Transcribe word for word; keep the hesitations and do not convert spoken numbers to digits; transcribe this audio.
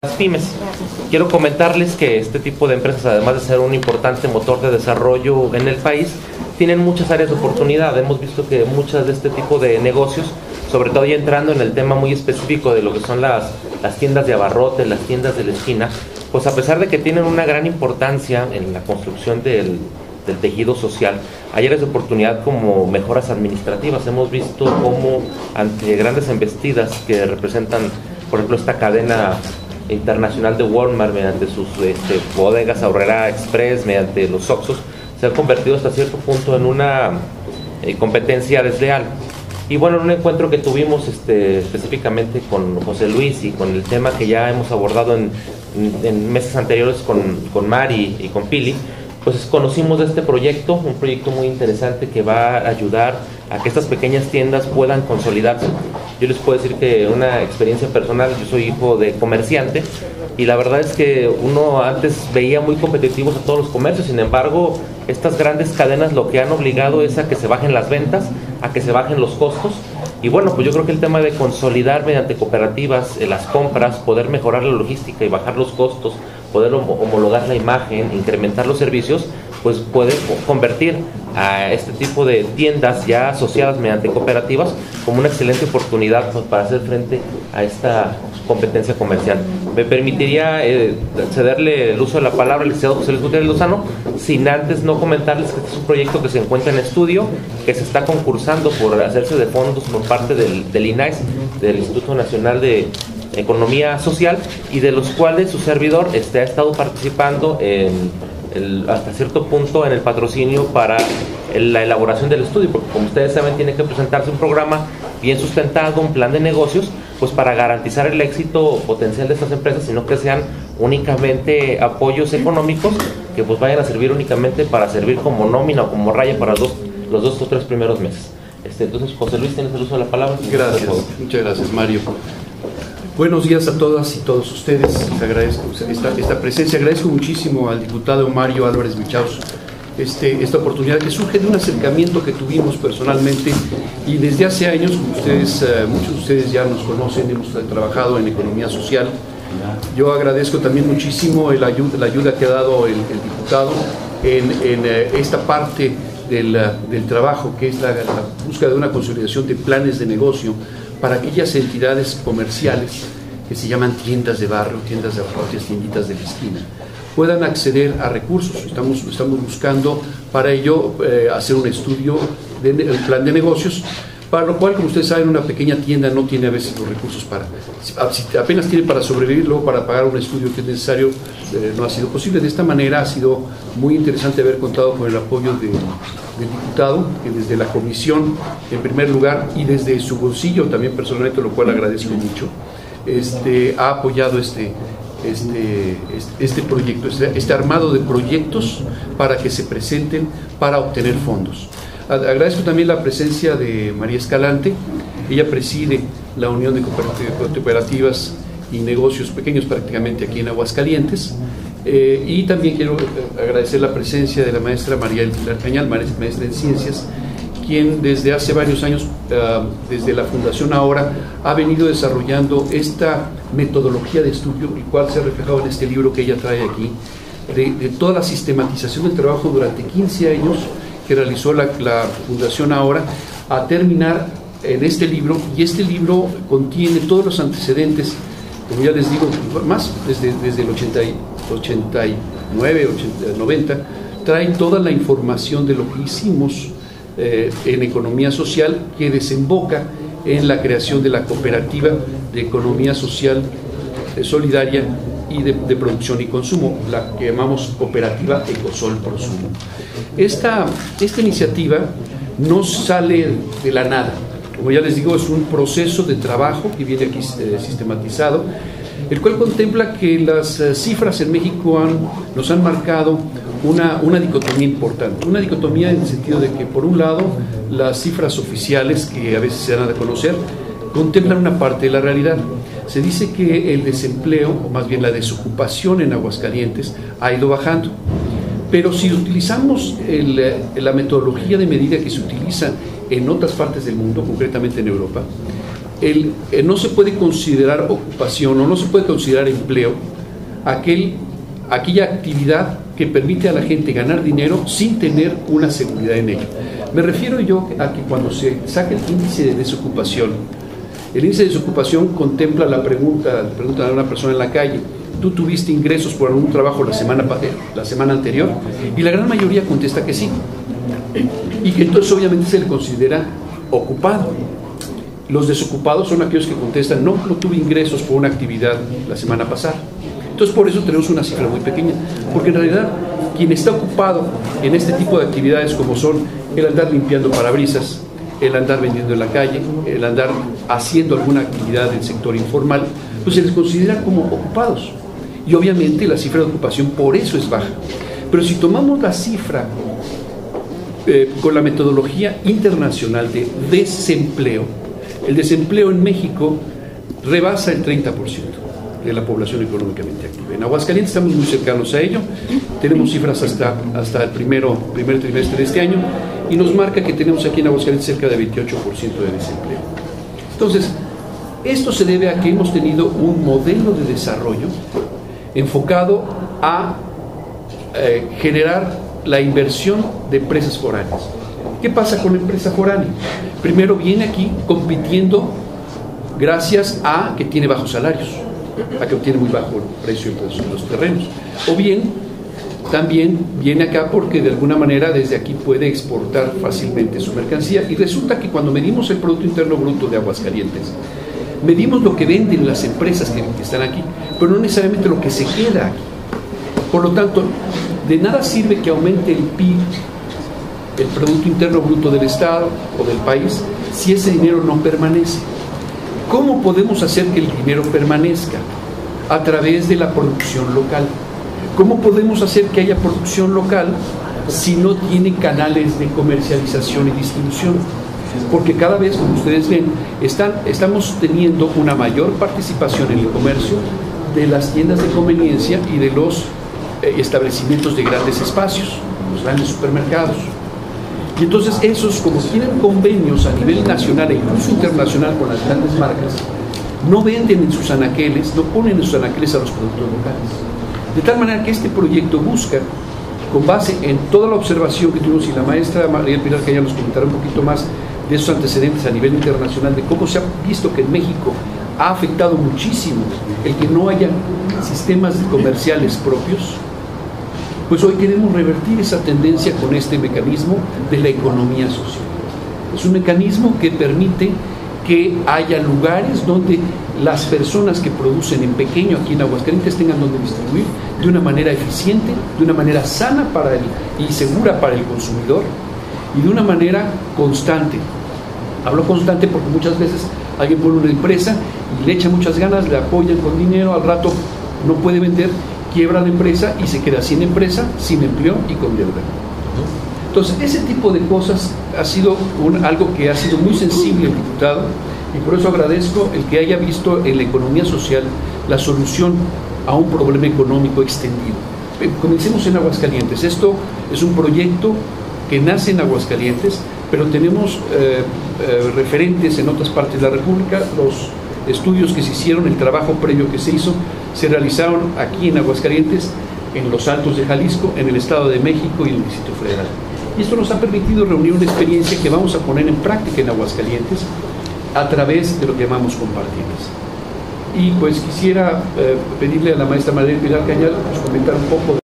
Las pymes. Quiero comentarles que este tipo de empresas, además de ser un importante motor de desarrollo en el país, tienen muchas áreas de oportunidad. Hemos visto que muchas de este tipo de negocios, sobre todo ya entrando en el tema muy específico de lo que son las, las tiendas de abarrotes, las tiendas de la esquina, pues a pesar de que tienen una gran importancia en la construcción del, del tejido social, hay áreas de oportunidad como mejoras administrativas. Hemos visto cómo ante grandes embestidas que representan, por ejemplo, esta cadena internacional de Walmart, mediante sus este, bodegas Aurrera Express, mediante los Oxxos, se han convertido hasta cierto punto en una eh, competencia desleal. Y bueno, en un encuentro que tuvimos este, específicamente con José Luis y con el tema que ya hemos abordado en, en, en meses anteriores con, con Mari y con Pili, pues conocimos de este proyecto, un proyecto muy interesante que va a ayudar a que estas pequeñas tiendas puedan consolidarse. Yo les puedo decir que una experiencia personal, yo soy hijo de comerciante y la verdad es que uno antes veía muy competitivos a todos los comercios. Sin embargo, estas grandes cadenas lo que han obligado es a que se bajen las ventas, a que se bajen los costos. Y bueno, pues yo creo que el tema de consolidar mediante cooperativas eh, las compras, poder mejorar la logística y bajar los costos, poder homologar la imagen, incrementar los servicios, pues puede convertir a este tipo de tiendas ya asociadas mediante cooperativas como una excelente oportunidad, pues, para hacer frente a esta competencia comercial. Me permitiría eh, cederle el uso de la palabra al licenciado José Luis Gutiérrez Lozano, sin antes no comentarles que este es un proyecto que se encuentra en estudio, que se está concursando por hacerse de fondos por parte del, del I N A E S, del Instituto Nacional de Economía Social, y de los cuales su servidor este, ha estado participando en el, hasta cierto punto en el patrocinio para el, la elaboración del estudio, porque como ustedes saben tiene que presentarse un programa bien sustentado, un plan de negocios, pues para garantizar el éxito potencial de estas empresas, sino que sean únicamente apoyos económicos que pues vayan a servir únicamente para servir como nómina o como raya para los dos, los dos o tres primeros meses. Este, entonces, José Luis, tienes el uso de la palabra. Gracias, muchas gracias, Mario. Buenos días a todas y todos ustedes. Les agradezco esta, esta presencia. Agradezco muchísimo al diputado Mario Álvarez Michaus este, esta oportunidad que surge de un acercamiento que tuvimos personalmente y desde hace años, como ustedes, uh, muchos de ustedes ya nos conocen, hemos trabajado en economía social. Yo agradezco también muchísimo el ayuda, la ayuda que ha dado el, el diputado en, en uh, esta parte del, uh, del trabajo, que es la, la búsqueda de una consolidación de planes de negocio para aquellas entidades comerciales que se llaman tiendas de barrio, tiendas de abarrotes, tienditas de la esquina, puedan acceder a recursos. Estamos, estamos buscando para ello eh, hacer un estudio del de, plan de negocios, para lo cual, como ustedes saben, una pequeña tienda no tiene a veces los recursos para, si apenas tiene para sobrevivir, luego para pagar un estudio que es necesario, eh, no ha sido posible. De esta manera ha sido muy interesante haber contado con el apoyo de, del diputado, que desde la comisión, en primer lugar, y desde su bolsillo también personalmente, lo cual agradezco mucho, este, ha apoyado este, este, este, este proyecto, este, este armado de proyectos para que se presenten para obtener fondos. Agradezco también la presencia de María Escalante. Ella preside la Unión de Cooperativas y Negocios Pequeños prácticamente aquí en Aguascalientes. Eh, y también quiero agradecer la presencia de la maestra María Pilar Cañal, maestra en Ciencias, quien desde hace varios años, uh, desde la Fundación Ahora, ha venido desarrollando esta metodología de estudio, el cual se ha reflejado en este libro que ella trae aquí, de, de toda la sistematización del trabajo durante quince años que realizó la, la Fundación Ahora, a terminar en este libro. Y este libro contiene todos los antecedentes, como ya les digo, más desde, desde el ochenta y nueve, ochenta, noventa, traen toda la información de lo que hicimos eh, en economía social, que desemboca en la creación de la cooperativa de economía social eh, solidaria y de, de producción y consumo, la que llamamos cooperativa Ecosol Prosumo. Esta, esta iniciativa no sale de la nada. Como ya les digo, es un proceso de trabajo que viene aquí eh, sistematizado, el cual contempla que las eh, cifras en México han, nos han marcado una, una dicotomía importante. Una dicotomía en el sentido de que, por un lado, las cifras oficiales, que a veces se dan a conocer, contemplan una parte de la realidad. Se dice que el desempleo, o más bien la desocupación en Aguascalientes, ha ido bajando. Pero si utilizamos el, la metodología de medida que se utiliza en otras partes del mundo, concretamente en Europa, el, eh, no se puede considerar ocupación o no se puede considerar empleo aquel, aquella actividad que permite a la gente ganar dinero sin tener una seguridad en ello. Me refiero yo a que cuando se saca el índice de desocupación, el índice de desocupación contempla la pregunta, pregunta a una persona en la calle: ¿tú tuviste ingresos por algún trabajo la semana, la semana anterior? Y la gran mayoría contesta que sí. Y que entonces obviamente se le considera ocupado. Los desocupados son aquellos que contestan: no, no tuve ingresos por una actividad la semana pasada. Entonces por eso tenemos una cifra muy pequeña, porque en realidad quien está ocupado en este tipo de actividades, como son el andar limpiando parabrisas, el andar vendiendo en la calle, el andar haciendo alguna actividad del sector informal, pues se les considera como ocupados. Y obviamente la cifra de ocupación por eso es baja. Pero si tomamos la cifra eh, con la metodología internacional de desempleo, el desempleo en México rebasa el treinta por ciento de la población económicamente activa. En Aguascalientes estamos muy cercanos a ello, tenemos cifras hasta, hasta el primero, primer trimestre de este año, y nos marca que tenemos aquí en Aguascalientes cerca de veintiocho por ciento de desempleo. Entonces, esto se debe a que hemos tenido un modelo de desarrollo enfocado a eh, generar la inversión de empresas foráneas. ¿Qué pasa con la empresa foránea? Primero viene aquí compitiendo gracias a que tiene bajos salarios, a que obtiene muy bajo precio en los terrenos, o bien también viene acá porque de alguna manera desde aquí puede exportar fácilmente su mercancía. Y resulta que cuando medimos el Producto Interno Bruto de Aguascalientes, medimos lo que venden las empresas que, que están aquí, pero no necesariamente lo que se queda aquí. Por lo tanto, de nada sirve que aumente el P I B, el Producto Interno Bruto del Estado o del país, si ese dinero no permanece. ¿Cómo podemos hacer que el dinero permanezca? A través de la producción local. ¿Cómo podemos hacer que haya producción local si no tiene canales de comercialización y distribución? Porque cada vez, como ustedes ven, están, estamos teniendo una mayor participación en el comercio de las tiendas de conveniencia y de los eh, establecimientos de grandes espacios, los grandes supermercados. Y entonces esos, como tienen convenios a nivel nacional e incluso internacional con las grandes marcas, no venden en sus anaqueles, no ponen en sus anaqueles a los productos locales. De tal manera que este proyecto busca, con base en toda la observación que tuvimos, y la maestra María Pilar que ya nos comentará un poquito más de esos antecedentes a nivel internacional, de cómo se ha visto que en México ha afectado muchísimo el que no haya sistemas comerciales propios, pues hoy queremos revertir esa tendencia con este mecanismo de la economía social. Es un mecanismo que permite que haya lugares donde las personas que producen en pequeño aquí en Aguascalientes tengan donde distribuir de una manera eficiente, de una manera sana para el, y segura para el consumidor, y de una manera constante. Hablo constante porque muchas veces alguien pone una empresa y le echa muchas ganas, le apoyan con dinero, al rato no puede vender, quiebra la empresa y se queda sin empresa, sin empleo y con deuda. Entonces, ese tipo de cosas ha sido un, algo que ha sido muy sensible el diputado, y por eso agradezco el que haya visto en la economía social la solución a un problema económico extendido. Comencemos en Aguascalientes. Esto es un proyecto que nace en Aguascalientes, pero tenemos eh, eh, referentes en otras partes de la República. Los estudios que se hicieron, el trabajo previo que se hizo, se realizaron aquí en Aguascalientes, en los Altos de Jalisco, en el Estado de México y en el Distrito Federal. Y esto nos ha permitido reunir una experiencia que vamos a poner en práctica en Aguascalientes a través de lo que llamamos compartidas. Y pues quisiera eh, pedirle a la maestra María Pilar Cañal pues, comentar un poco de